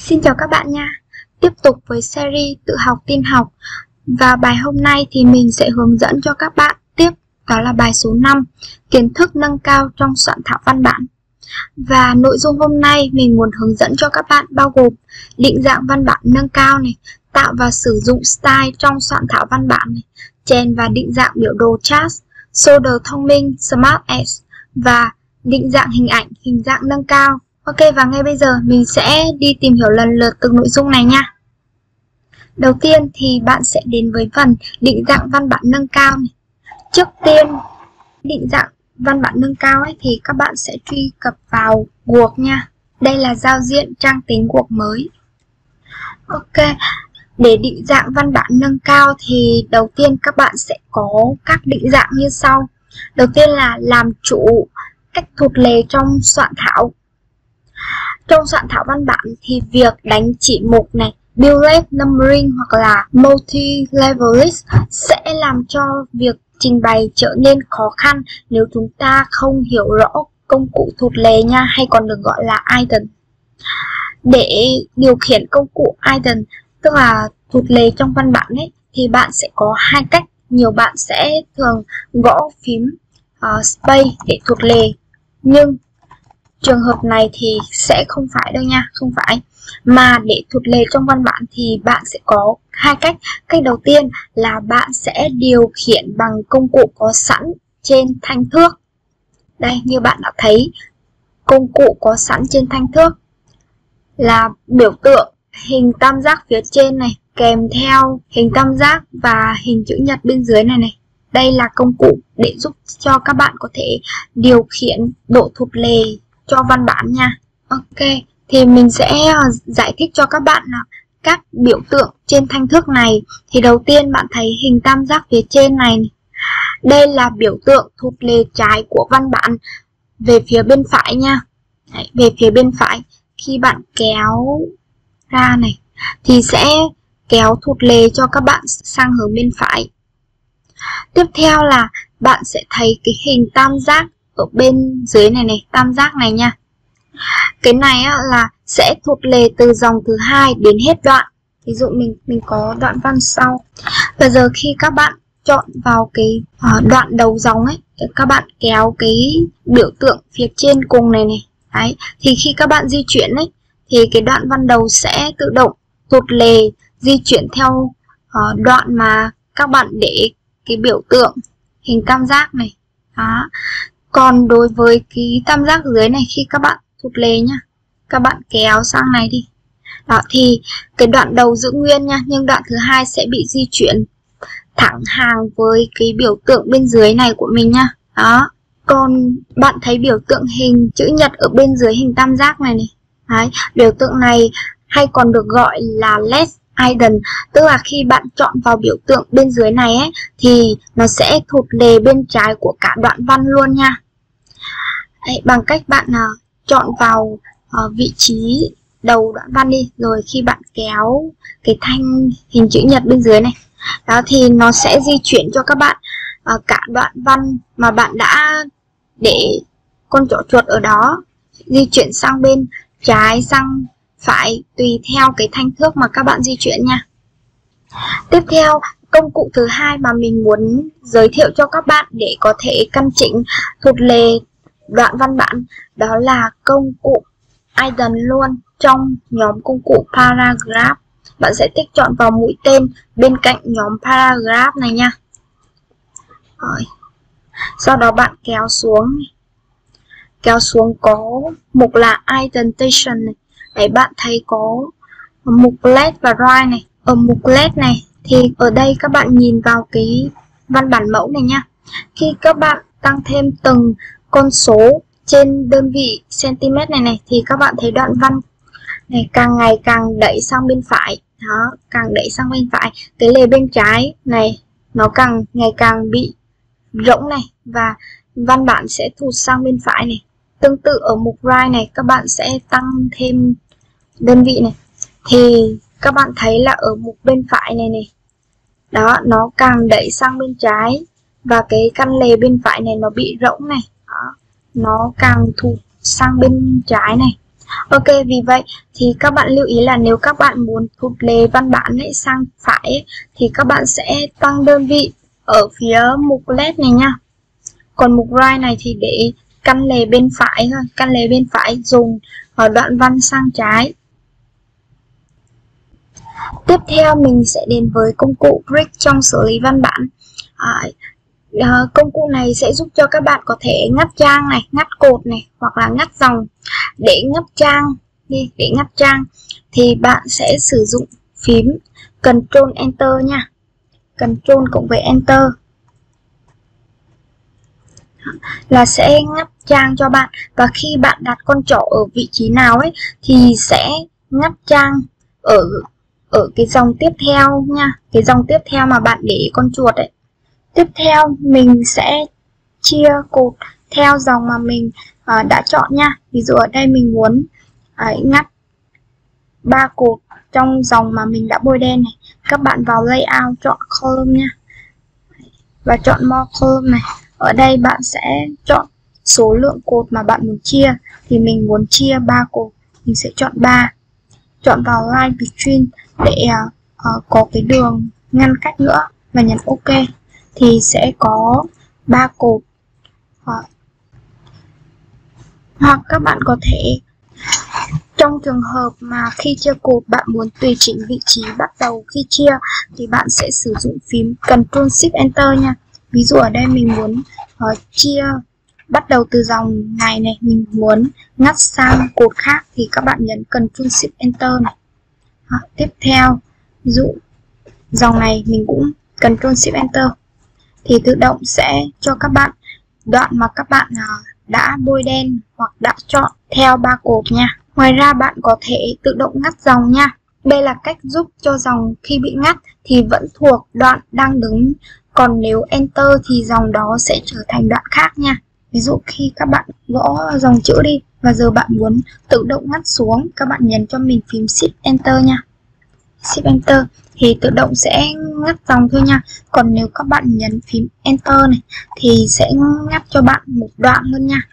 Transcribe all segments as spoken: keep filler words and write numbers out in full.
Xin chào các bạn nha. Tiếp tục với series tự học tin học. Và bài hôm nay thì mình sẽ hướng dẫn cho các bạn tiếp, đó là bài số năm, kiến thức nâng cao trong soạn thảo văn bản. Và nội dung hôm nay mình muốn hướng dẫn cho các bạn bao gồm định dạng văn bản nâng cao này, tạo và sử dụng style trong soạn thảo văn bản này, chèn và định dạng biểu đồ chart, solder thông minh Smart Edge và định dạng hình ảnh, hình dạng nâng cao. Ok, và ngay bây giờ mình sẽ đi tìm hiểu lần lượt từng nội dung này nha. Đầu tiên thì bạn sẽ đến với phần định dạng văn bản nâng cao này. Trước tiên, định dạng văn bản nâng cao ấy thì các bạn sẽ truy cập vào Word nha. Đây là giao diện trang tính Word mới. Ok, để định dạng văn bản nâng cao thì đầu tiên các bạn sẽ có các định dạng như sau. Đầu tiên là làm chủ cách thụt lề trong soạn thảo. Trong soạn thảo văn bản thì việc đánh chỉ mục này, bullet numbering hoặc là multi-level list sẽ làm cho việc trình bày trở nên khó khăn nếu chúng ta không hiểu rõ công cụ thụt lề nha, hay còn được gọi là idle. Để điều khiển công cụ idle, tức là thụt lề trong văn bản ấy, thì bạn sẽ có hai cách. Nhiều bạn sẽ thường gõ phím uh, space để thụt lề, nhưng trường hợp này thì sẽ không phải đâu nha, không phải. Mà để thụt lề trong văn bản thì bạn sẽ có hai cách. Cách đầu tiên là bạn sẽ điều khiển bằng công cụ có sẵn trên thanh thước. Đây, như bạn đã thấy, công cụ có sẵn trên thanh thước là biểu tượng hình tam giác phía trên này, kèm theo hình tam giác và hình chữ nhật bên dưới này này. Đây là công cụ để giúp cho các bạn có thể điều khiển độ thụt lề cho văn bản nha. Ok, thì mình sẽ giải thích cho các bạn là các biểu tượng trên thanh thước này. Thì đầu tiên bạn thấy hình tam giác phía trên này, này. Đây là biểu tượng thụt lề trái của văn bản về phía bên phải nha. Đấy, về phía bên phải. Khi bạn kéo ra này thì sẽ kéo thụt lề cho các bạn sang hướng bên phải. Tiếp theo là bạn sẽ thấy cái hình tam giác ở bên dưới này này, tam giác này nha. Cái này á, là sẽ thụt lề từ dòng thứ hai đến hết đoạn. Ví dụ mình mình có đoạn văn sau. Bây giờ khi các bạn chọn vào cái uh, đoạn đầu dòng ấy, các bạn kéo cái biểu tượng phía trên cùng này này. Đấy, thì khi các bạn di chuyển ấy thì cái đoạn văn đầu sẽ tự động thụt lề di chuyển theo uh, đoạn mà các bạn để cái biểu tượng hình tam giác này. Đó. Còn đối với cái tam giác dưới này, khi các bạn thụt lề nhá, các bạn kéo sang này đi. Đó, thì cái đoạn đầu giữ nguyên nha, nhưng đoạn thứ hai sẽ bị di chuyển thẳng hàng với cái biểu tượng bên dưới này của mình nha. Đó. Còn bạn thấy biểu tượng hình chữ nhật ở bên dưới hình tam giác này này. Đấy, biểu tượng này hay còn được gọi là left idle, tức là khi bạn chọn vào biểu tượng bên dưới này ấy, thì nó sẽ thụt lề bên trái của cả đoạn văn luôn nha. Đấy, bằng cách bạn uh, chọn vào uh, vị trí đầu đoạn văn đi, rồi khi bạn kéo cái thanh hình chữ nhật bên dưới này, đó thì nó sẽ di chuyển cho các bạn uh, cả đoạn văn mà bạn đã để con chỏ chuột ở đó, di chuyển sang bên trái, sang phải, tùy theo cái thanh thước mà các bạn di chuyển nha. Tiếp theo, công cụ thứ hai mà mình muốn giới thiệu cho các bạn để có thể căn chỉnh thụt lề đoạn văn bản, đó là công cụ idle luôn trong nhóm công cụ paragraph. Bạn sẽ tích chọn vào mũi tên bên cạnh nhóm paragraph này nha. Rồi. Sau đó bạn kéo xuống. Kéo xuống có mục là indentation này. Đấy, bạn thấy có mục left và right này. Ở mục left này thì ở đây các bạn nhìn vào cái văn bản mẫu này nha. Khi các bạn tăng thêm từng con số trên đơn vị cm này này thì các bạn thấy đoạn văn này càng ngày càng đẩy sang bên phải. Đó, càng đẩy sang bên phải. Cái lề bên trái này nó càng ngày càng bị rỗng này, và văn bản sẽ thụt sang bên phải này. Tương tự ở mục right này, các bạn sẽ tăng thêm đơn vị này thì các bạn thấy là ở mục bên phải này này, đó, nó càng đẩy sang bên trái và cái căn lề bên phải này nó bị rỗng này. Đó, nó càng thụt sang bên trái này. Ok, vì vậy thì các bạn lưu ý là nếu các bạn muốn thụt lề văn bản ấy sang phải ấy, thì các bạn sẽ tăng đơn vị ở phía mục left này nha. Còn mục right này thì để căn lề bên phải thôi, căn lề bên phải dùng ở đoạn văn sang trái. Tiếp theo mình sẽ đến với công cụ Brick trong xử lý văn bản. À, à, công cụ này sẽ giúp cho các bạn có thể ngắt trang này, ngắt cột này, hoặc là ngắt dòng. Để ngắt trang đi, để ngắt trang thì bạn sẽ sử dụng phím Ctrl Enter nha. Ctrl cộng với Enter là sẽ ngắt trang cho bạn, và khi bạn đặt con trỏ ở vị trí nào ấy thì sẽ ngắt trang ở ở cái dòng tiếp theo nha, cái dòng tiếp theo mà bạn để con chuột ấy. Tiếp theo mình sẽ chia cột theo dòng mà mình uh, đã chọn nha. Ví dụ ở đây mình muốn uh, ngắt ba cột trong dòng mà mình đã bôi đen này, các bạn vào layout chọn column nha, và chọn more column này. Ở đây bạn sẽ chọn số lượng cột mà bạn muốn chia, thì mình muốn chia ba cột, mình sẽ chọn ba. Chọn vào line between để uh, uh, có cái đường ngăn cách nữa, và nhấn OK thì sẽ có ba cột. uh, Hoặc các bạn có thể, trong trường hợp mà khi chia cột bạn muốn tùy chỉnh vị trí bắt đầu khi chia, thì bạn sẽ sử dụng phím Ctrl Shift Enter nha. Ví dụ ở đây mình muốn uh, chia bắt đầu từ dòng này này, mình muốn ngắt sang cột khác thì các bạn nhấn Ctrl Shift Enter này. À, tiếp theo, ví dụ dòng này mình cũng Ctrl Shift Enter thì tự động sẽ cho các bạn đoạn mà các bạn uh, đã bôi đen hoặc đã chọn theo ba cột nha. Ngoài ra bạn có thể tự động ngắt dòng nha. Đây là cách giúp cho dòng khi bị ngắt thì vẫn thuộc đoạn đang đứng, còn nếu Enter thì dòng đó sẽ trở thành đoạn khác nha. Ví dụ khi các bạn gõ dòng chữ đi và giờ bạn muốn tự động ngắt xuống, các bạn nhấn cho mình phím Shift Enter nha. Shift Enter thì tự động sẽ ngắt dòng thôi nha. Còn nếu các bạn nhấn phím Enter này thì sẽ ngắt cho bạn một đoạn luôn nha.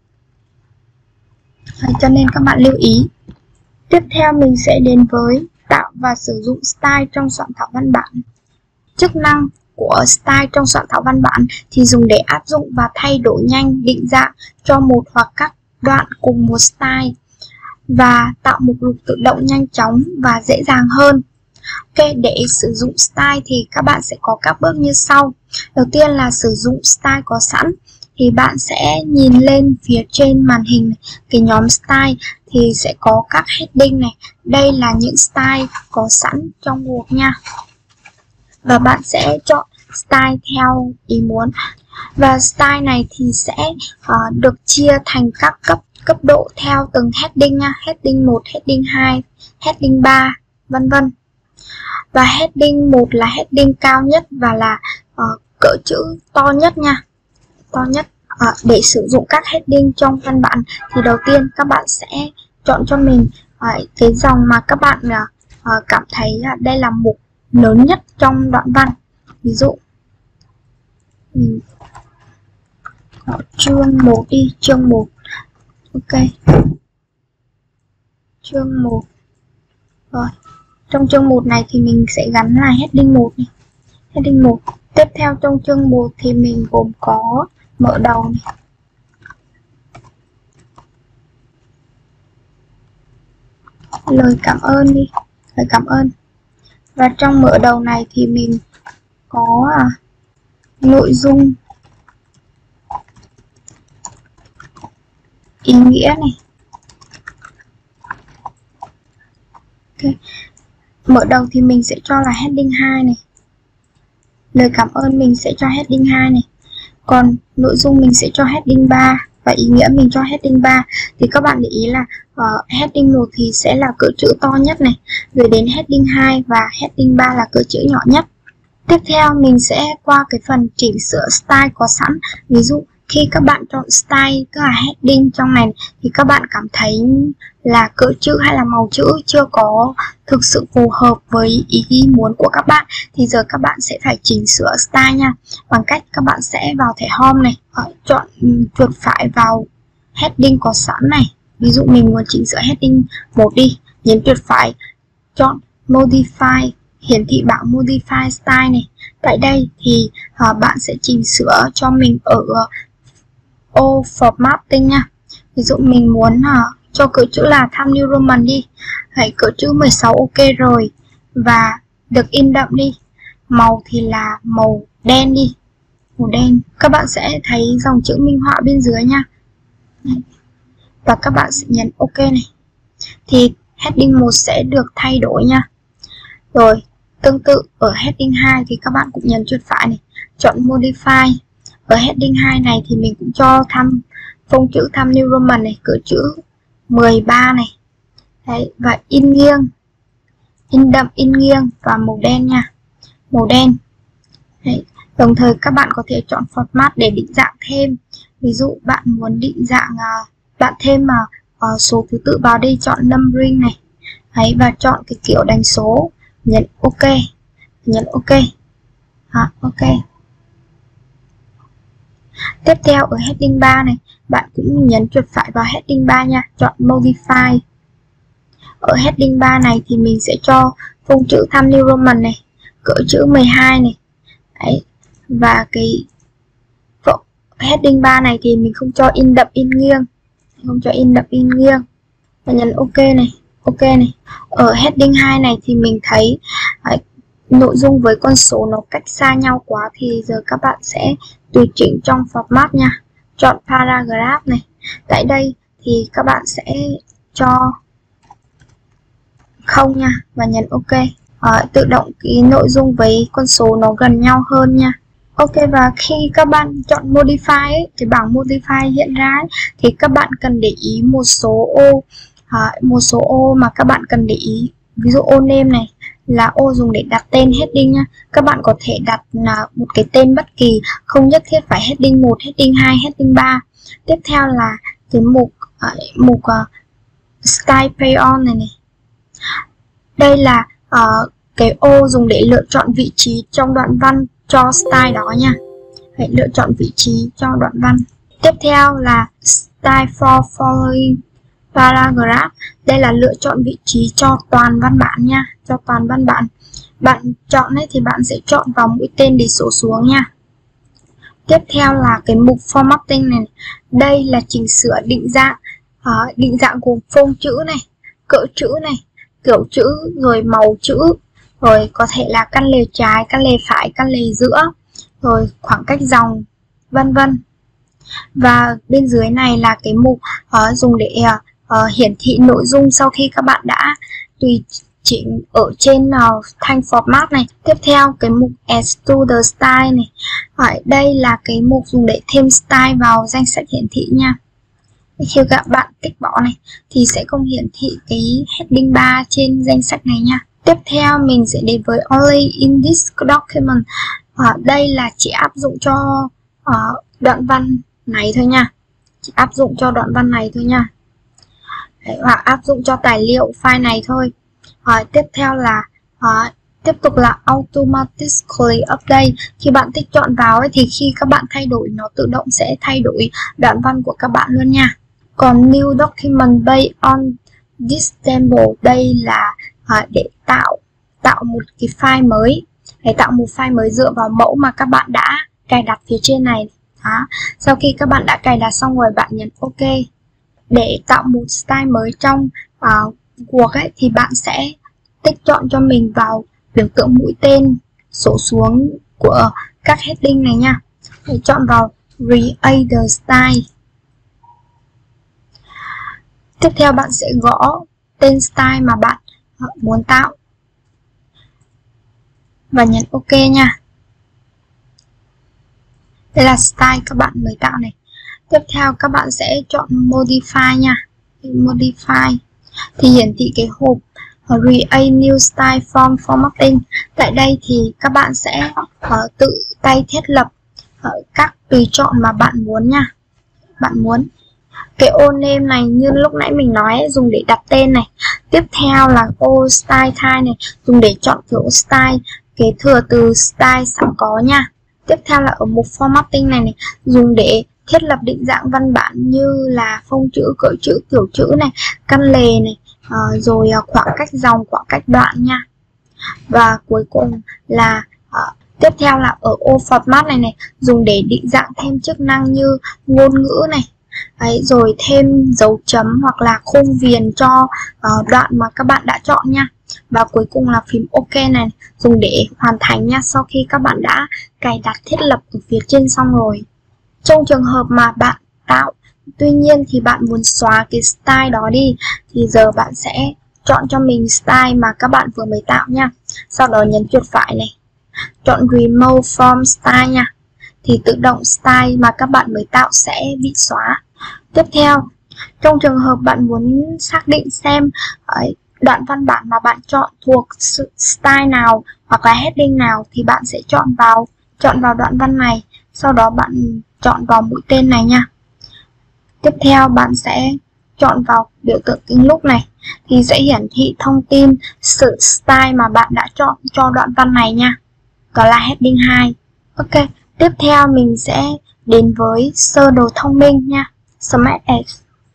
Đấy, cho nên các bạn lưu ý. Tiếp theo mình sẽ đến với tạo và sử dụng style trong soạn thảo văn bản. Chức năng của style trong soạn thảo văn bản thì dùng để áp dụng và thay đổi nhanh định dạng cho một hoặc các đoạn cùng một style, và tạo mục lục tự động nhanh chóng và dễ dàng hơn. Ok, để sử dụng style thì các bạn sẽ có các bước như sau. Đầu tiên là sử dụng style có sẵn, thì bạn sẽ nhìn lên phía trên màn hình này, cái nhóm style thì sẽ có các heading này. Đây là những style có sẵn trong Word nha. Và bạn sẽ chọn style theo ý muốn. Và style này thì sẽ uh, được chia thành các cấp cấp độ theo từng heading nha. Heading một, heading hai, heading ba, vân vân. Và heading một là heading cao nhất và là uh, cỡ chữ to nhất nha. To nhất. Uh, để sử dụng các heading trong văn bản thì đầu tiên các bạn sẽ chọn cho mình uh, cái dòng mà các bạn uh, uh, cảm thấy là đây là mục lớn nhất trong đoạn văn. Ví dụ mình có chương một đi, chương một. Ok, chương một. Rồi, trong chương một này thì mình sẽ gắn là heading một này. Heading một. Tiếp theo trong chương một thì mình gồm có mở đầu này. Lời cảm ơn đi, lời cảm ơn. Và trong mở đầu này thì mình có à, nội dung, ý nghĩa này. Okay. Mở đầu thì mình sẽ cho là heading hai này. Lời cảm ơn mình sẽ cho heading hai này. Còn nội dung mình sẽ cho heading ba và ý nghĩa mình cho heading ba. Thì các bạn để ý là uh, heading một thì sẽ là cỡ chữ to nhất này, rồi đến heading hai và heading ba là cỡ chữ nhỏ nhất. Tiếp theo mình sẽ qua cái phần chỉnh sửa style có sẵn. Ví dụ khi các bạn chọn style, tức là heading trong này, thì các bạn cảm thấy là cỡ chữ hay là màu chữ chưa có thực sự phù hợp với ý muốn của các bạn, thì giờ các bạn sẽ phải chỉnh sửa style nha. Bằng cách các bạn sẽ vào thẻ home này, chọn chuột phải vào heading có sẵn này, ví dụ mình muốn chỉnh sửa heading một đi, nhấn chuột phải, chọn Modify, hiển thị bảng Modify Style này. Tại đây thì uh, bạn sẽ chỉnh sửa cho mình ở uh, ô Formatting nha. Ví dụ mình muốn uh, cho cỡ chữ là Times New Roman đi, hãy cỡ chữ mười sáu ok rồi, và được in đậm đi, màu thì là màu đen đi, màu đen. Các bạn sẽ thấy dòng chữ minh họa bên dưới nha, và các bạn sẽ nhấn ok này, thì heading một sẽ được thay đổi nha. Rồi tương tự ở heading hai thì các bạn cũng nhấn chuột phải này, chọn Modify. Ở heading hai này thì mình cũng cho thăm phông chữ Times New Roman này, cỡ chữ mười ba này. Đấy, và in nghiêng, in đậm, in nghiêng và màu đen nha, màu đen. Đấy, đồng thời các bạn có thể chọn format để định dạng thêm. Ví dụ bạn muốn định dạng uh, bạn thêm mà uh, số thứ tự vào đây, chọn numbering này. Đấy, và chọn cái kiểu đánh số, nhấn ok, nhấn ok. À, ok. Tiếp theo ở heading ba này, bạn cũng nhấn chuột phải vào heading ba nha, chọn Modify. Ở heading ba này thì mình sẽ cho phông chữ Times New Roman này, cỡ chữ mười hai này. Đấy, và cái heading ba này thì mình không cho in đậm, in nghiêng, không cho in đậm, in nghiêng, và nhấn ok này, ok này. Ở heading hai này thì mình thấy đấy, nội dung với con số nó cách xa nhau quá, thì giờ các bạn sẽ tùy chỉnh trong format nha, chọn paragraph này. Tại đây thì các bạn sẽ cho không nha, và nhấn ok. À, tự động cái nội dung với con số nó gần nhau hơn nha. Ok, và khi các bạn chọn Modify ấy, cái bảng Modify hiện ra ấy, thì các bạn cần để ý một số ô, à, một số ô mà các bạn cần để ý. Ví dụ ô name này là ô dùng để đặt tên heading nha. Các bạn có thể đặt là một cái tên bất kỳ, không nhất thiết phải heading một, heading hai, heading ba. Tiếp theo là cái mục uh, mục uh, Style Payout này này. Đây là uh, cái ô dùng để lựa chọn vị trí trong đoạn văn cho style đó nha. Hãy lựa chọn vị trí cho đoạn văn. Tiếp theo là Style for Following Paragraph. Đây là lựa chọn vị trí cho toàn văn bản nha, cho toàn văn bản. Bạn chọn ấy thì bạn sẽ chọn vào mũi tên để xổ xuống nha. Tiếp theo là cái mục Formatting này. Đây là chỉnh sửa định dạng, uh, định dạng gồm phông chữ này, cỡ chữ này, kiểu chữ, rồi màu chữ, rồi có thể là căn lề trái, căn lề phải, căn lề giữa, rồi khoảng cách dòng, vân vân. Và bên dưới này là cái mục uh, dùng để uh, hiển thị nội dung sau khi các bạn đã tùy chỉnh ở trên uh, thanh format này. Tiếp theo cái mục Add to the Style này. Ở đây là cái mục dùng để thêm style vào danh sách hiển thị nha. Khi các bạn tích bỏ này thì sẽ không hiển thị cái heading ba trên danh sách này nha. Tiếp theo mình sẽ đến với Only in this document. Ở đây là chỉ áp dụng cho uh, đoạn văn này thôi nha. Chỉ áp dụng cho đoạn văn này thôi nha. Đấy, hoặc áp dụng cho tài liệu file này thôi. À, tiếp theo là à, tiếp tục là Automatically Update. Khi bạn tích chọn vào ấy, thì khi các bạn thay đổi nó tự động sẽ thay đổi đoạn văn của các bạn luôn nha. Còn New Document Based on this table, đây là à, để tạo tạo một cái file mới, để tạo một file mới dựa vào mẫu mà các bạn đã cài đặt phía trên này. Đó. Sau khi các bạn đã cài đặt xong rồi, bạn nhấn ok. Để tạo một style mới trong uh, Word ấy, thì bạn sẽ tích chọn cho mình vào biểu tượng mũi tên xổ xuống của các heading này nha. Để chọn vào Create the Style. Tiếp theo bạn sẽ gõ tên style mà bạn uh, muốn tạo và nhấn ok nha. Đây là style các bạn mới tạo này. Tiếp theo các bạn sẽ chọn Modify nha. Modify thì hiển thị cái hộp Create New Style Form Formatting. Tại đây thì các bạn sẽ uh, tự tay thiết lập uh, các tùy chọn mà bạn muốn nha. Bạn muốn cái ô name này như lúc nãy mình nói ấy, dùng để đặt tên này. Tiếp theo là ô Style Type này, dùng để chọn kiểu style, kế thừa từ style sẵn có nha. Tiếp theo là ở mục Formatting này này, dùng để thiết lập định dạng văn bản như là phông chữ, cỡ chữ, kiểu chữ này, căn lề này, uh, rồi uh, khoảng cách dòng, khoảng cách đoạn nha. Và cuối cùng là uh, tiếp theo là ở ô format này này, dùng để định dạng thêm chức năng như ngôn ngữ này. Đấy, rồi thêm dấu chấm hoặc là khung viền cho uh, đoạn mà các bạn đã chọn nha. Và cuối cùng là phím OK này, dùng để hoàn thành nha, sau khi các bạn đã cài đặt thiết lập ở phía trên xong rồi. Trong trường hợp mà bạn tạo, tuy nhiên thì bạn muốn xóa cái style đó đi, thì giờ bạn sẽ chọn cho mình style mà các bạn vừa mới tạo nha. Sau đó nhấn chuột phải này, chọn Remove from Style nha. Thì tự động style mà các bạn mới tạo sẽ bị xóa. Tiếp theo, trong trường hợp bạn muốn xác định xem ấy, đoạn văn bản mà bạn chọn thuộc style nào hoặc là heading nào, thì bạn sẽ chọn vào chọn vào đoạn văn này, sau đó bạn chọn vào mũi tên này nha. Tiếp theo bạn sẽ chọn vào biểu tượng kính lúp này, thì sẽ hiển thị thông tin sự style mà bạn đã chọn cho đoạn văn này nha. Đó là heading hai. Ok, tiếp theo mình sẽ đến với sơ đồ thông minh nha, Smart Edge.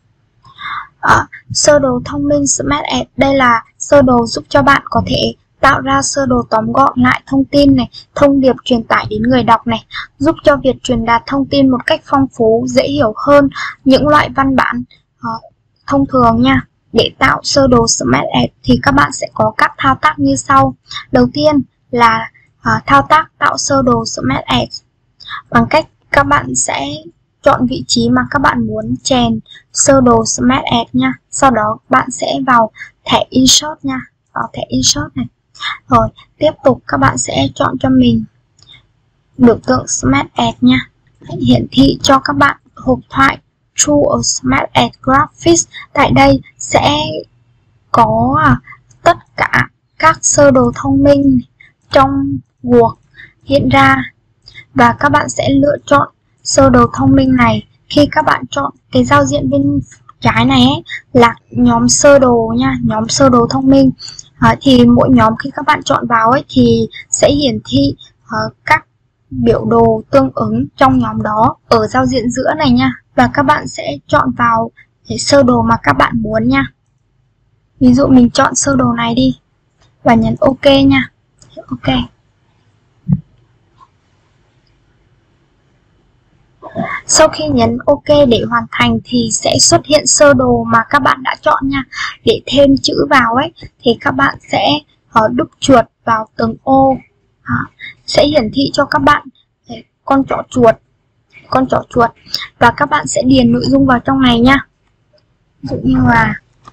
À, sơ đồ thông minh Smart Edge, đây là sơ đồ giúp cho bạn có thể tạo ra sơ đồ tóm gọn lại thông tin này, thông điệp truyền tải đến người đọc này, giúp cho việc truyền đạt thông tin một cách phong phú, dễ hiểu hơn những loại văn bản uh, thông thường nha. Để tạo sơ đồ Smart Edge thì các bạn sẽ có các thao tác như sau. Đầu tiên là uh, thao tác tạo sơ đồ Smart Edge bằng cách các bạn sẽ chọn vị trí mà các bạn muốn chèn sơ đồ Smart Edge nha. Sau đó bạn sẽ vào thẻ Insert nha, vào thẻ Insert này. Rồi tiếp tục các bạn sẽ chọn cho mình biểu tượng Smart Edge nha, hiển thị cho các bạn hộp thoại True ở Smart Edge Graphics. Tại đây sẽ có tất cả các sơ đồ thông minh trong Word hiện ra, và các bạn sẽ lựa chọn sơ đồ thông minh này. Khi các bạn chọn cái giao diện bên trái này ấy, là nhóm sơ đồ nha, nhóm sơ đồ thông minh. À, thì mỗi nhóm khi các bạn chọn vào ấy thì sẽ hiển thị uh, các biểu đồ tương ứng trong nhóm đó ở giao diện giữa này nha. Và các bạn sẽ chọn vào cái sơ đồ mà các bạn muốn nha. Ví dụ mình chọn sơ đồ này đi và nhấn OK nha. OK. Sau khi nhấn OK để hoàn thành thì sẽ xuất hiện sơ đồ mà các bạn đã chọn nha. Để thêm chữ vào ấy thì các bạn sẽ uh, đúc chuột vào từng ô, à, sẽ hiển thị cho các bạn con chỏ chuột, con chỏ chuột và các bạn sẽ điền nội dung vào trong này nha. Ví dụ như là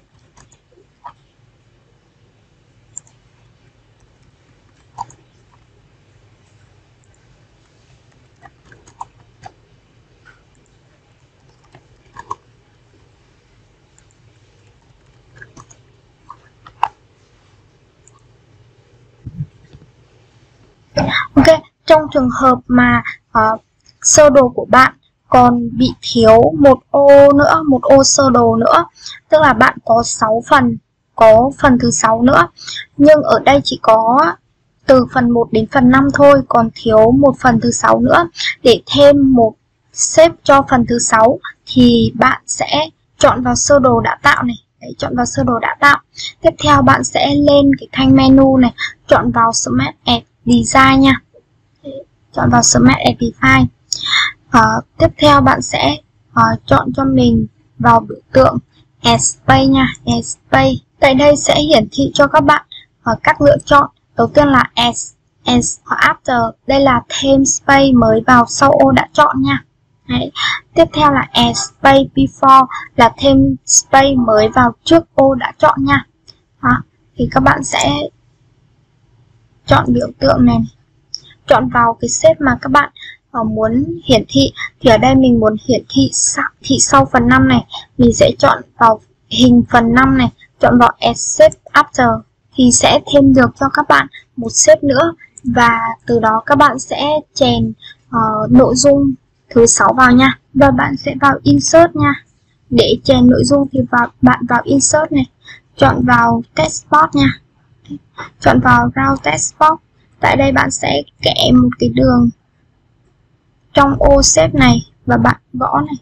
ok. Trong trường hợp mà uh, sơ đồ của bạn còn bị thiếu một ô nữa, một ô sơ đồ nữa, tức là bạn có sáu phần, có phần thứ sáu nữa, nhưng ở đây chỉ có từ phần một đến phần năm thôi, còn thiếu một phần thứ sáu nữa. Để thêm một xếp cho phần thứ sáu thì bạn sẽ chọn vào sơ đồ đã tạo này. Đấy, chọn vào sơ đồ đã tạo. Tiếp theo bạn sẽ lên cái thanh menu này, chọn vào Smart Edge Design nha. Chọn vào Smart Edge Design. Uh, tiếp theo bạn sẽ uh, chọn cho mình vào biểu tượng Add Space nha, Add Space. Tại đây sẽ hiển thị cho các bạn uh, các lựa chọn. Đầu tiên là Add, Add After, đây là thêm space mới vào sau ô đã chọn nha. Đấy. Tiếp theo là Add Space Before, là thêm space mới vào trước ô đã chọn nha. Đó. Thì các bạn sẽ chọn biểu tượng này, chọn vào cái xếp mà các bạn uh, muốn hiển thị. Thì ở đây mình muốn hiển thị thị sau phần năm này, mình sẽ chọn vào hình phần năm này, chọn vào Add Shape After thì sẽ thêm được cho các bạn một xếp nữa, và từ đó các bạn sẽ chèn uh, nội dung thứ sáu vào nha. Và bạn sẽ vào Insert nha. Để chèn nội dung thì vào, bạn vào Insert này, chọn vào Text Box nha, chọn vào Round Text Box. Tại đây bạn sẽ kẻ một cái đường trong ô xếp này và bạn gõ này.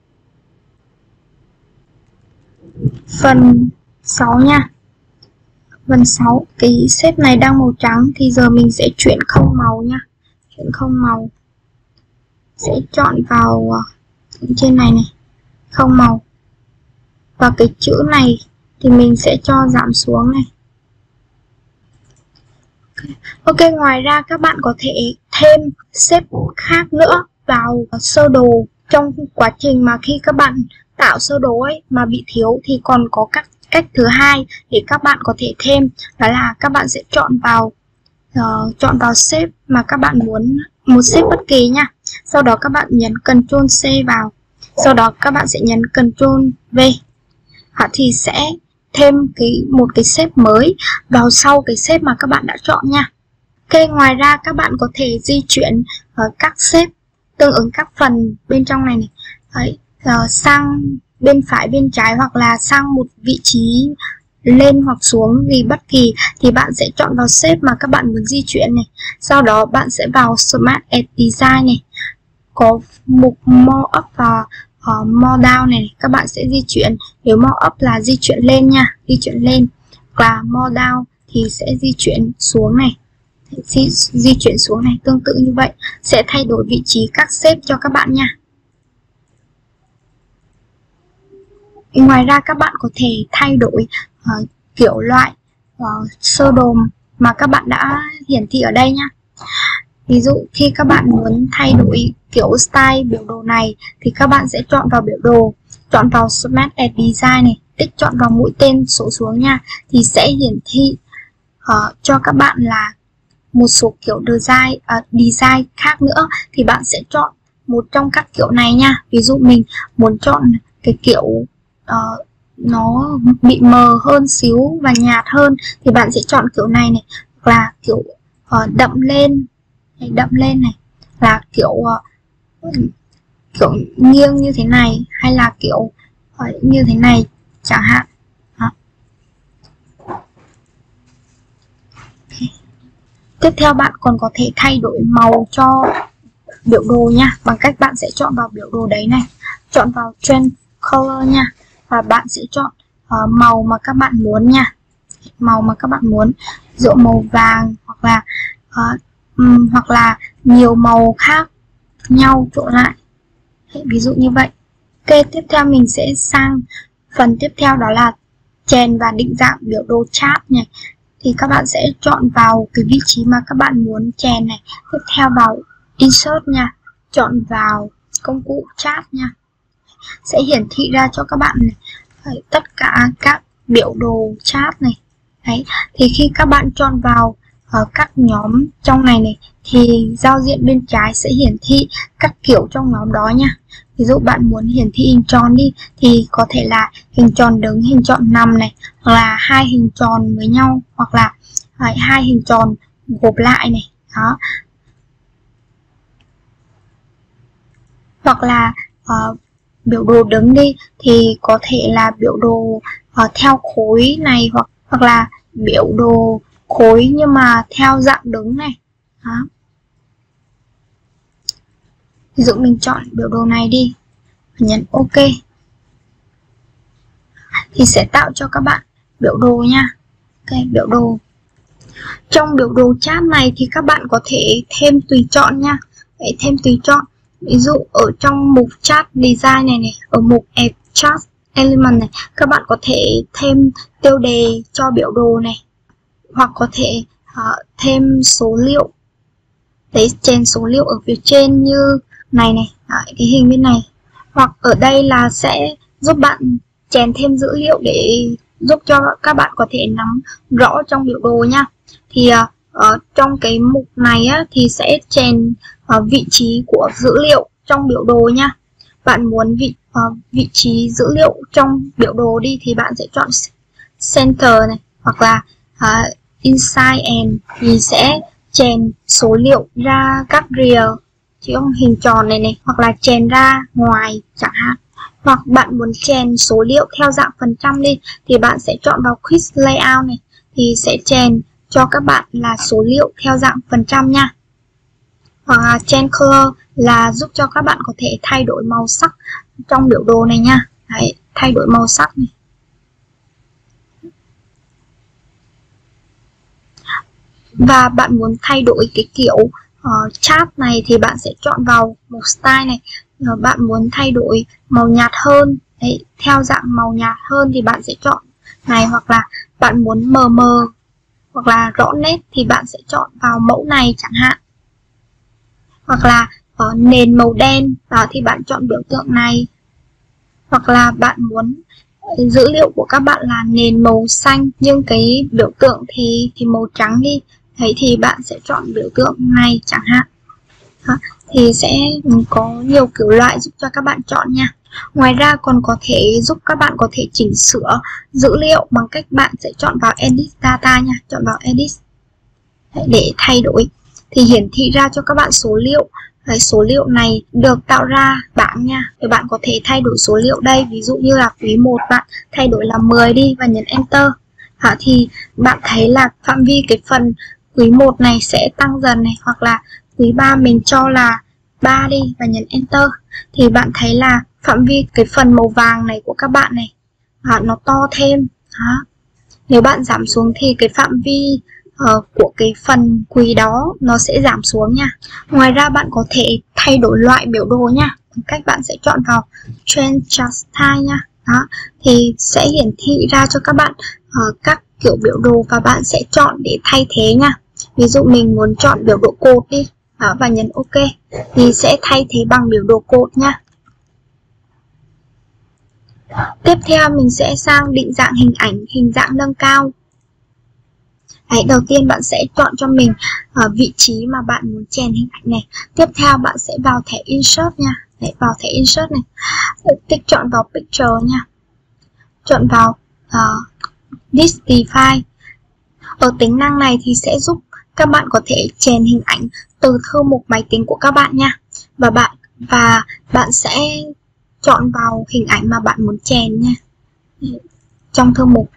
Phần sáu nha. Phần sáu, cái xếp này đang màu trắng thì giờ mình sẽ chuyển không màu nha. Chuyển không màu. Sẽ chọn vào trên này này, không màu. Và cái chữ này thì mình sẽ cho giảm xuống này. Ok, ngoài ra các bạn có thể thêm xếp khác nữa vào sơ đồ. Trong quá trình mà khi các bạn tạo sơ đồ ấy mà bị thiếu thì còn có các cách thứ hai để các bạn có thể thêm, đó là các bạn sẽ chọn vào uh, chọn vào xếp mà các bạn muốn, một xếp bất kỳ nha. Sau đó các bạn nhấn Ctrl C vào. Sau đó các bạn sẽ nhấn Ctrl V. À, thì sẽ thêm cái một cái xếp mới vào sau cái xếp mà các bạn đã chọn nha. Ok, ngoài ra các bạn có thể di chuyển uh, các xếp tương ứng các phần bên trong này này. Đấy, uh, sang bên phải, bên trái, hoặc là sang một vị trí lên hoặc xuống gì bất kỳ thì bạn sẽ chọn vào xếp mà các bạn muốn di chuyển này. Sau đó bạn sẽ vào Smart Edge Design này, có mục More Up và uh, More Down này, các bạn sẽ di chuyển. Nếu More Up là di chuyển lên nha, di chuyển lên, và More Down thì sẽ di chuyển xuống này, di, di chuyển xuống này, tương tự như vậy, sẽ thay đổi vị trí các xếp cho các bạn nha. Ngoài ra các bạn có thể thay đổi uh, kiểu loại uh, sơ đồ mà các bạn đã hiển thị ở đây nha. Ví dụ khi các bạn muốn thay đổi kiểu style biểu đồ này thì các bạn sẽ chọn vào biểu đồ, chọn vào Smart Edge Design này, tích chọn vào mũi tên số xuống nha, thì sẽ hiển thị uh, cho các bạn là một số kiểu design, uh, design khác nữa. Thì bạn sẽ chọn một trong các kiểu này nha. Ví dụ mình muốn chọn cái kiểu uh, nó bị mờ hơn xíu và nhạt hơn thì bạn sẽ chọn kiểu này này, và kiểu uh, đậm lên này, đậm lên này là kiểu uh, kiểu nghiêng như thế này, hay là kiểu uh, như thế này chẳng hạn. Đó. Okay. Tiếp theo bạn còn có thể thay đổi màu cho biểu đồ nha, bằng cách bạn sẽ chọn vào biểu đồ đấy này, chọn vào Trend Color nha, và bạn sẽ chọn uh, màu mà các bạn muốn nha, màu mà các bạn muốn, ví dụ màu vàng, hoặc là uh, um, hoặc là nhiều màu khác nhau trộn lại, ví dụ như vậy. Ok, tiếp theo mình sẽ sang phần tiếp theo, đó là chèn và định dạng biểu đồ chart này. Thì các bạn sẽ chọn vào cái vị trí mà các bạn muốn chèn này. Tiếp theo vào Insert nha, chọn vào công cụ chart nha, sẽ hiển thị ra cho các bạn này, tất cả các biểu đồ chart này. Đấy, thì khi các bạn chọn vào uh, các nhóm trong này này thì giao diện bên trái sẽ hiển thị các kiểu trong nhóm đó nha. Ví dụ bạn muốn hiển thị hình tròn đi thì có thể là hình tròn đứng, hình tròn nằm này, hoặc là hai hình tròn với nhau, hoặc là uh, hai hình tròn gộp lại này. Đó. Hoặc là uh, biểu đồ đứng đi thì có thể là biểu đồ uh, theo khối này, hoặc hoặc là biểu đồ khối nhưng mà theo dạng đứng này. Đó. Ví dụ mình chọn biểu đồ này đi, nhấn OK thì sẽ tạo cho các bạn biểu đồ nha. Ok, biểu đồ. Trong biểu đồ chart này thì các bạn có thể thêm tùy chọn nha. Để thêm tùy chọn. Ví dụ ở trong mục Chart Design này này, ở mục Add Chart Element này, các bạn có thể thêm tiêu đề cho biểu đồ này, hoặc có thể uh, thêm số liệu. Đấy, chèn số liệu ở phía trên như này này, à, cái hình bên này. Hoặc ở đây là sẽ giúp bạn chèn thêm dữ liệu để giúp cho các bạn có thể nắm rõ trong biểu đồ nha. Thì uh, ở trong cái mục này á, thì sẽ chèn uh, vị trí của dữ liệu trong biểu đồ nha. Bạn muốn vị uh, vị trí dữ liệu trong biểu đồ đi thì bạn sẽ chọn Center này, hoặc là uh, Inside and thì sẽ chèn số liệu ra các rìa trong hình tròn này này, hoặc là chèn ra ngoài chẳng hạn. Hoặc bạn muốn chèn số liệu theo dạng phần trăm đi thì bạn sẽ chọn vào Quick Layout này, thì sẽ chèn cho các bạn là số liệu theo dạng phần trăm nha. Hoặc là change color là giúp cho các bạn có thể thay đổi màu sắc trong biểu đồ này nha. Đấy, thay đổi màu sắc này. Và bạn muốn thay đổi cái kiểu uh, chart này thì bạn sẽ chọn vào một style này. uh, Bạn muốn thay đổi màu nhạt hơn, đấy, theo dạng màu nhạt hơn thì bạn sẽ chọn này. Hoặc là bạn muốn mờ mờ hoặc là rõ nét thì bạn sẽ chọn vào mẫu này chẳng hạn. Hoặc là uh, nền màu đen, đó thì bạn chọn biểu tượng này. Hoặc là bạn muốn dữ liệu của các bạn là nền màu xanh nhưng cái biểu tượng thì thì màu trắng đi, đấy thì bạn sẽ chọn biểu tượng này chẳng hạn. Đó, thì sẽ có nhiều kiểu loại giúp cho các bạn chọn nha. Ngoài ra còn có thể giúp các bạn có thể chỉnh sửa dữ liệu bằng cách bạn sẽ chọn vào Edit Data nha, chọn vào Edit để thay đổi thì hiển thị ra cho các bạn số liệu. Đấy, số liệu này được tạo ra bảng nha, để bạn có thể thay đổi số liệu đây. Ví dụ như là quý một bạn thay đổi là mười đi và nhấn Enter. Hả, thì bạn thấy là phạm vi cái phần quý một này sẽ tăng dần này. Hoặc là quý ba mình cho là ba đi và nhấn Enter. Thì bạn thấy là phạm vi cái phần màu vàng này của các bạn này à, nó to thêm. Đó. Nếu bạn giảm xuống thì cái phạm vi uh, của cái phần quý đó nó sẽ giảm xuống nha. Ngoài ra bạn có thể thay đổi loại biểu đồ nha, bằng cách bạn sẽ chọn vào Change Chart Style nha. Đó, thì sẽ hiển thị ra cho các bạn uh, các kiểu biểu đồ và bạn sẽ chọn để thay thế nha. Ví dụ mình muốn chọn biểu đồ cột đi. Đó, và nhấn OK thì sẽ thay thế bằng biểu đồ cột nha. Tiếp theo mình sẽ sang định dạng hình ảnh, hình dạng nâng cao. Đấy, đầu tiên bạn sẽ chọn cho mình uh, vị trí mà bạn muốn chèn hình ảnh này. Tiếp theo bạn sẽ vào thẻ Insert nha. Đấy, vào thẻ Insert này, tích chọn vào Picture nha. Chọn vào uh, Display File. Ở tính năng này thì sẽ giúp các bạn có thể chèn hình ảnh từ thư mục máy tính của các bạn nha. Và bạn và bạn sẽ chọn vào hình ảnh mà bạn muốn chèn nha. Trong thư mục.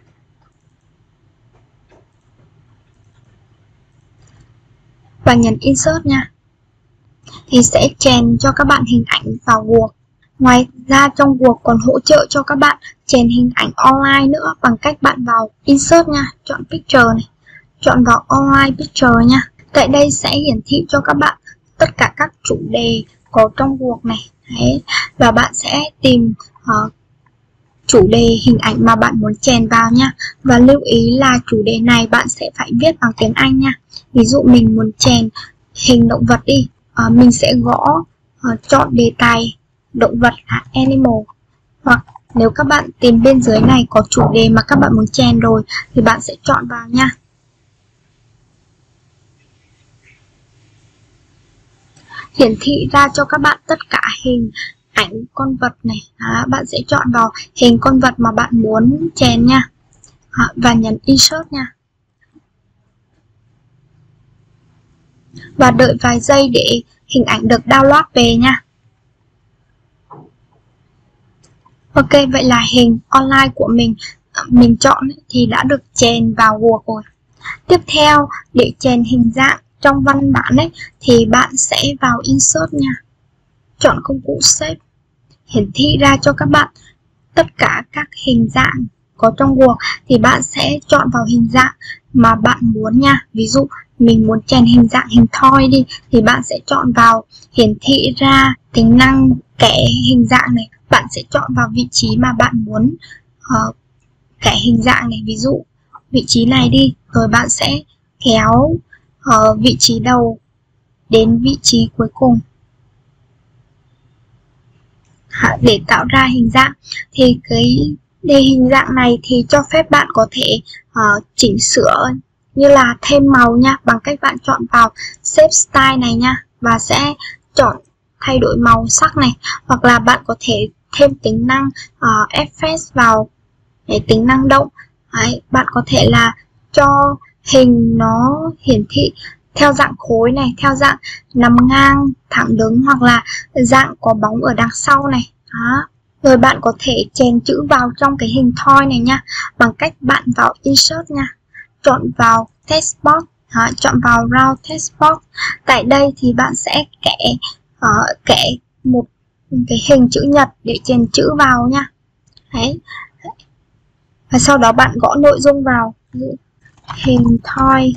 Và nhấn Insert nha. Thì sẽ chèn cho các bạn hình ảnh vào Word. Ngoài ra trong Word còn hỗ trợ cho các bạn chèn hình ảnh online nữa bằng cách bạn vào Insert nha, chọn Picture này, chọn vào Online Picture nha. Tại đây sẽ hiển thị cho các bạn tất cả các chủ đề có trong Word này. Đấy. Và bạn sẽ tìm uh, chủ đề hình ảnh mà bạn muốn chèn vào nha. Và lưu ý là chủ đề này bạn sẽ phải viết bằng tiếng Anh nha. Ví dụ mình muốn chèn hình động vật đi, uh, mình sẽ gõ uh, chọn đề tài động vật là Animal. Hoặc nếu các bạn tìm bên dưới này có chủ đề mà các bạn muốn chèn rồi thì bạn sẽ chọn vào nha. Hiển thị ra cho các bạn tất cả hình ảnh con vật này. Đó, bạn sẽ chọn vào hình con vật mà bạn muốn chèn nha. Đó, và nhấn Insert nha. Và đợi vài giây để hình ảnh được download về nha. Ok, vậy là hình online của mình mình chọn thì đã được chèn vào Word rồi. Tiếp theo, để chèn hình dạng trong văn bản ấy thì bạn sẽ vào Insert nha. Chọn công cụ Shape. Hiển thị ra cho các bạn tất cả các hình dạng có trong Word thì bạn sẽ chọn vào hình dạng mà bạn muốn nha. Ví dụ mình muốn chèn hình dạng hình thoi đi thì bạn sẽ chọn vào hiển thị ra tính năng kẻ hình dạng này. Bạn sẽ chọn vào vị trí mà bạn muốn uh, kẻ hình dạng này. Ví dụ vị trí này đi, rồi bạn sẽ kéo uh, vị trí đầu đến vị trí cuối cùng để tạo ra hình dạng. Thì cái đề hình dạng này thì cho phép bạn có thể uh, chỉnh sửa như là thêm màu nha, bằng cách bạn chọn vào Shape Style này nha, và sẽ chọn thay đổi màu sắc này. Hoặc là bạn có thể thêm tính năng uh, Effect vào để tính năng động. Đấy, bạn có thể là cho hình nó hiển thị theo dạng khối này, theo dạng nằm ngang, thẳng đứng, hoặc là dạng có bóng ở đằng sau này. Đó. Rồi bạn có thể chèn chữ vào trong cái hình thoi này nha, bằng cách bạn vào Insert nha, chọn vào Text Box. Đó, chọn vào Round Text Box. Tại đây thì bạn sẽ kẻ uh, kẻ một cái hình chữ nhật để chèn chữ vào nha. Đấy. Và sau đó bạn gõ nội dung vào, hình thoi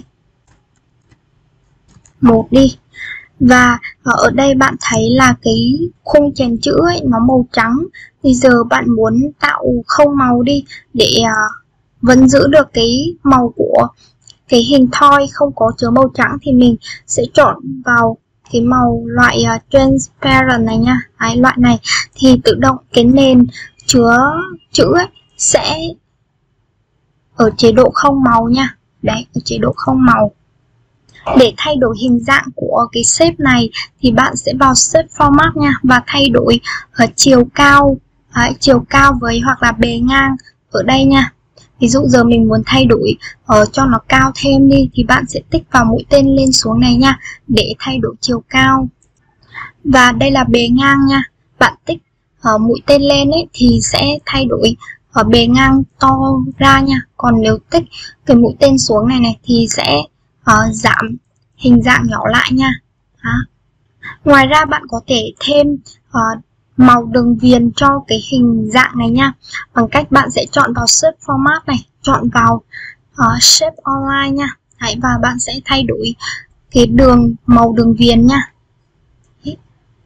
một đi. Và ở đây bạn thấy là cái khung chèn chữ ấy nó màu trắng. Bây giờ bạn muốn tạo không màu đi để uh, vẫn giữ được cái màu của cái hình thoi không có chứa màu trắng, thì mình sẽ chọn vào cái màu loại uh, transparent này nha. Đấy, loại này thì tự động cái nền chứa chữ ấy sẽ ở chế độ không màu nha. Đấy, ở chế độ không màu. Để thay đổi hình dạng của cái shape này thì bạn sẽ vào shape format nha, và thay đổi ở chiều cao, đấy, chiều cao với hoặc là bề ngang ở đây nha. Ví dụ giờ mình muốn thay đổi ở cho nó cao thêm đi thì bạn sẽ tích vào mũi tên lên xuống này nha, để thay đổi chiều cao. Và đây là bề ngang nha, bạn tích ở mũi tên lên ấy thì sẽ thay đổi ở bề ngang to ra nha. Còn nếu tích cái mũi tên xuống này này thì sẽ uh, giảm hình dạng nhỏ lại nha. Đó. Ngoài ra bạn có thể thêm uh, màu đường viền cho cái hình dạng này nha, bằng cách bạn sẽ chọn vào Shape Format này, chọn vào uh, Shape Online nha. Đấy, và bạn sẽ thay đổi cái đường màu đường viền nha. Đấy.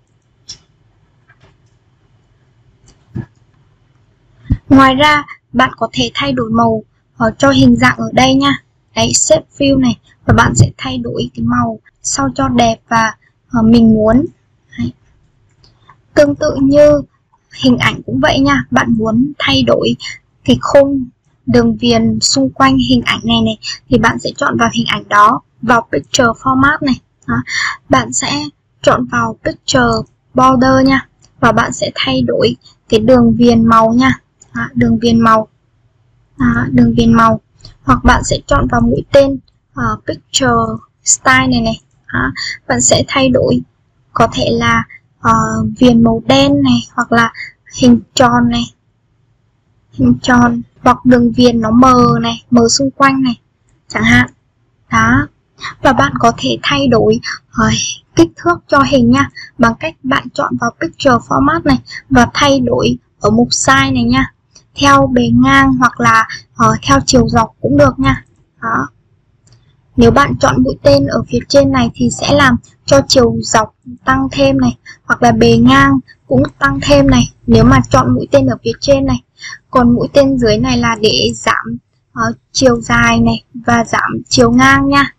Ngoài ra bạn có thể thay đổi màu uh, cho hình dạng ở đây nha. Đấy, Shape Fill này, và bạn sẽ thay đổi cái màu sao cho đẹp và uh, mình muốn. Đấy. Tương tự như hình ảnh cũng vậy nha, bạn muốn thay đổi cái khung đường viền xung quanh hình ảnh này này thì bạn sẽ chọn vào hình ảnh đó, vào Picture Format này. Đó. Bạn sẽ chọn vào Picture Border nha, và bạn sẽ thay đổi cái đường viền màu nha. Đó, đường viền màu. Đó, đường viền màu. Hoặc bạn sẽ chọn vào mũi tên uh, Picture Style này này. Đó. Bạn sẽ thay đổi có thể là uh, viền màu đen này, hoặc là hình tròn này, hình tròn, hoặc đường viền nó mờ này, mờ xung quanh này chẳng hạn. Đó. Và bạn có thể thay đổi uh, kích thước cho hình nha, bằng cách bạn chọn vào Picture Format này và thay đổi ở mục size này nha, theo bề ngang hoặc là uh, theo chiều dọc cũng được nha. Đó. Nếu bạn chọn mũi tên ở phía trên này thì sẽ làm cho chiều dọc tăng thêm này, hoặc là bề ngang cũng tăng thêm này, nếu mà chọn mũi tên ở phía trên này. Còn mũi tên dưới này là để giảm uh, chiều dài này và giảm chiều ngang nha.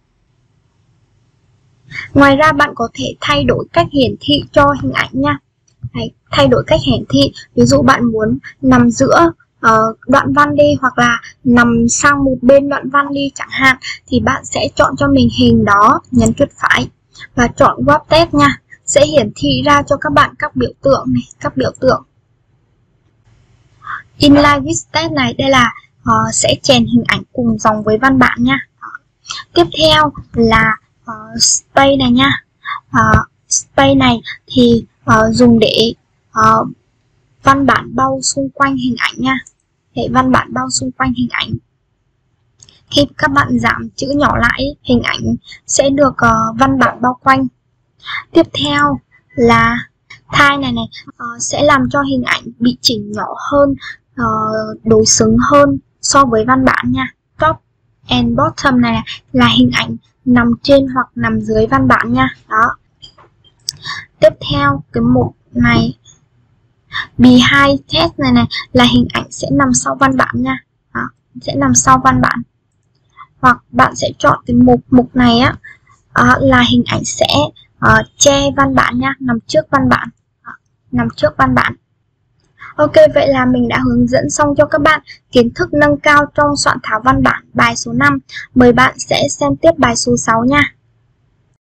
Ngoài ra bạn có thể thay đổi cách hiển thị cho hình ảnh nha. Đấy, thay đổi cách hiển thị, ví dụ bạn muốn nằm giữa uh, đoạn văn đi, hoặc là nằm sang một bên đoạn văn đi chẳng hạn, thì bạn sẽ chọn cho mình hình đó, nhấn chuột phải và chọn Wrap Text nha, sẽ hiển thị ra cho các bạn các biểu tượng này, các biểu tượng. Inline with Text này, đây là uh, sẽ chèn hình ảnh cùng dòng với văn bản nha. Đó. Tiếp theo là uh, Space này nha. Uh, Space này thì uh, dùng để uh, văn bản bao xung quanh hình ảnh nha. Để văn bản bao xung quanh hình ảnh. Khi các bạn giảm chữ nhỏ lại, hình ảnh sẽ được uh, văn bản bao quanh. Tiếp theo là Type này này, uh, sẽ làm cho hình ảnh bị chỉnh nhỏ hơn, uh, đối xứng hơn so với văn bản nha. Top and bottom này, này là hình ảnh nằm trên hoặc nằm dưới văn bản nha. Đó. Tiếp theo cái mục này, Behind Text này này là hình ảnh sẽ nằm sau văn bản nha. Đó, sẽ nằm sau văn bản. Hoặc bạn sẽ chọn cái mục mục này á, à, là hình ảnh sẽ uh, che văn bản nha, nằm trước văn bản. Đó, nằm trước văn bản. Ok, vậy là mình đã hướng dẫn xong cho các bạn kiến thức nâng cao trong soạn thảo văn bản bài số năm. Mời bạn sẽ xem tiếp bài số sáu nha.